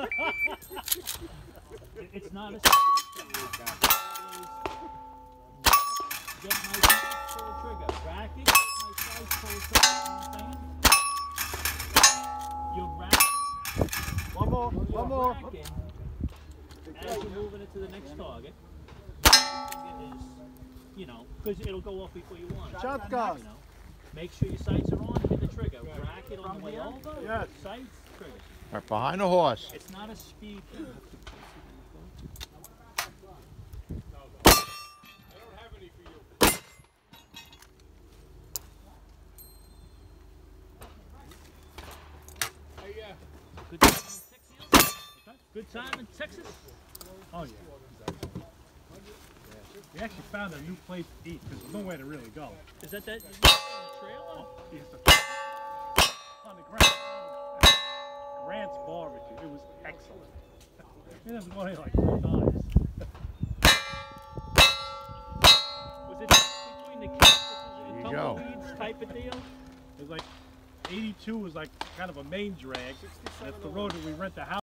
It's not a get nice, pull the trigger. Rack it, nice size, pull the trigger. You rack. One more. As you're moving it to the next target, you know, because it'll go off before you want it. Shotgun. You know, make sure your sights are on. Hit the trigger. Rack it on the way over. Yes. Sights, trigger. Right behind the horse. It's not a speed thing. Good time in Texas? Oh yeah. We actually found a new place to eat because there's nowhere to really go. Is that the trailer? Yes, on the ground. Grant's barbecue. It was excellent. It was only like $3. Was it between the cactuses and tumbleweeds type of deal? It was like 82 was like kind of a main drag. That's the road that we rent the house.